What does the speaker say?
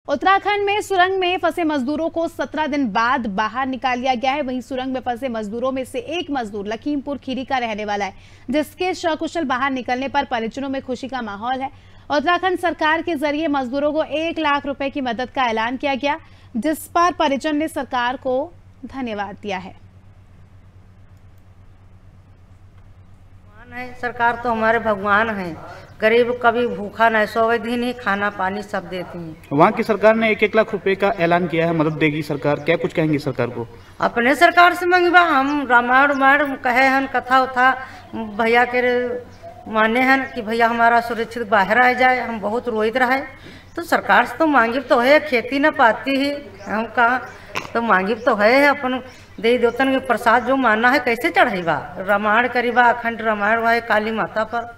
उत्तराखंड में सुरंग में फंसे मजदूरों को 17 दिन बाद बाहर निकाल लिया गया है। वहीं सुरंग में फंसे मजदूरों में से एक मजदूर लखीमपुर खीरी का रहने वाला है, जिसके सकुशल बाहर निकलने पर परिजनों में खुशी का माहौल है। उत्तराखंड सरकार के जरिए मजदूरों को 1 लाख रुपए की मदद का ऐलान किया गया, जिस पर परिजन ने सरकार को धन्यवाद दिया है। सरकार तो हमारे भगवान हैं। गरीब कभी भूखा नहीं सोए, दिन ही खाना पानी सब देती हैं। वहाँ की सरकार ने 1-1 लाख रुपए का ऐलान किया है, मदद देगी सरकार। क्या कुछ कहेंगे सरकार को? अपने सरकार से मंगवा, हम रामायण कहे हन, कथा उथा भैया के माने हैं कि भैया हमारा सुरक्षित बाहर आ जाए। हम बहुत रोहित रहे तो सरकार से तो मांगी तो है, खेती न पाती ही हम कहा तो मांगी तो है। अपन देवी देवतन के प्रसाद जो मानना है कैसे चढ़ेगा, रामायण करीबा, अखंड रामायण है काली माता पर।